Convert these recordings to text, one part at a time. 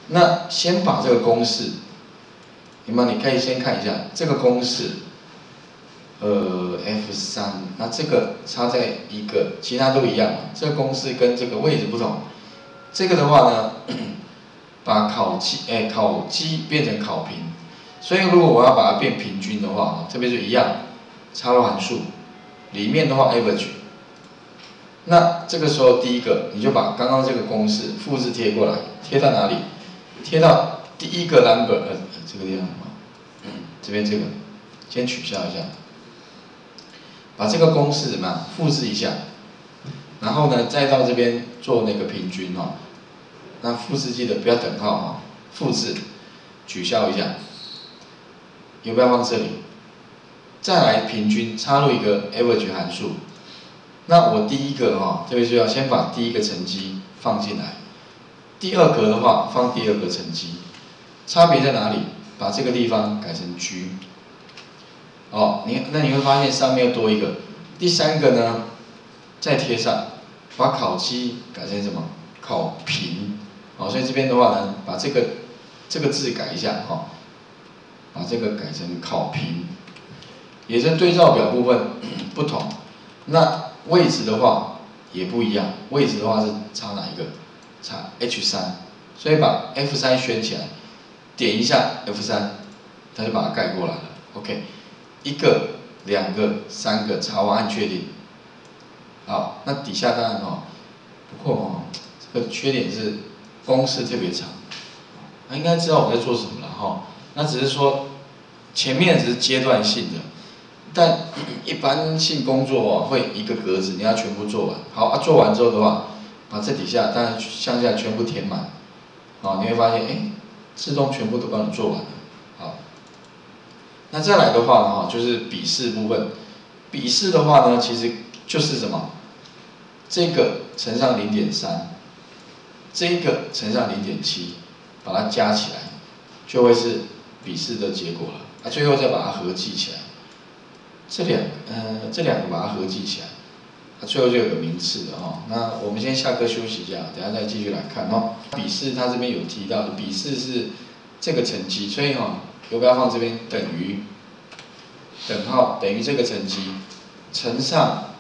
那先把这个公式，有没有？你可以先看一下这个公式。F3，那这个差在一个，其他都一样嘛。这个公式跟这个位置不同。这个的话呢，把考基变成考平，所以如果我要把它变平均的话，这边就一样，插入函数，里面的话 average。那这个时候第一个，你就把刚刚这个公式复制贴过来，贴到哪里？贴到第一个 number， 这个地方，这边这个，先取消一下。把这个公式怎么样复制一下，然后呢，再到这边做那个平均哈。那复制记得不要等号哈，复制，取消一下，有没有放这里？再来平均，插入一个 average 函数。那我第一个哈，这边就要先把第一个乘积放进来，第二格的话放第二个乘积，差别在哪里？把这个地方改成 G。哦，那你会发现上面又多一个，第三个呢，再贴上，把考基改成什么？考平，好，所以这边的话呢，把这个字改一下哈，把这个改成考平，也是对照表部分不同，那位置的话也不一样，位置的话是插哪一个？插 H3，所以把 F3 选起来，点一下 F3，它就把它盖过来了 ，OK。一个、2个、3个，查完按确定。好，那底下当然不过这个缺点是公式特别长，他应该知道我在做什么了哈。那只是说前面只是阶段性的，但一般性工作会一个格子你要全部做完。好做完之后的话，把这底下当然向下全部填满，你会发现自动全部都帮你做完了。好。那再来的话呢，就是笔试部分。笔试的话呢，其实就是什么？这个乘上 0.3， 这个乘上 0.7， 把它加起来，就会是笔试的结果了。最后再把它合计起来。这两个把它合计起来，最后就有个名次的哈。那我们先下课休息一下，等下再继续来看哦。笔试它这边有提到的，笔试是这个成绩，所以游标放这边等于等号等于这个成绩乘上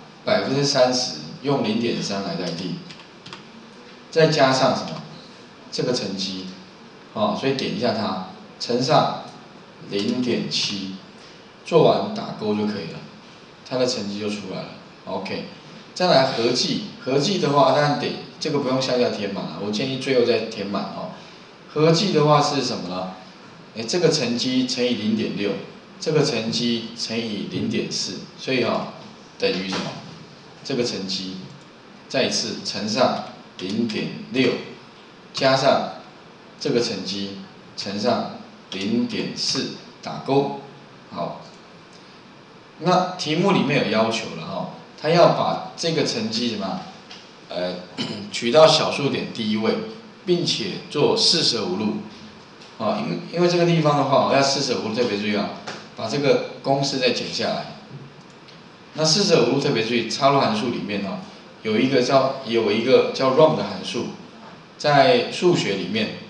30%，用 0.3 来代替，再加上什么？这个成绩，所以点一下它，乘上 0.7， 做完打勾就可以了，它的成绩就出来了。OK， 再来合计，合计的话当然得这个不用向下填满了，我建议最后再填满合计的话是什么呢？这个乘积乘以 0.6， 这个乘积乘以 0.4， 所以等于什么？这个乘积再一次乘上 0.6， 加上这个乘积乘上 0.4， 打勾。好，那题目里面有要求了他要把这个乘积什么取到小数点第一位，并且做四舍五入。因为这个地方的话，要四舍五入特别注意把这个公式再减下来。那四舍五入特别注意，插入函数里面有一个叫 round 的函数，在数学里面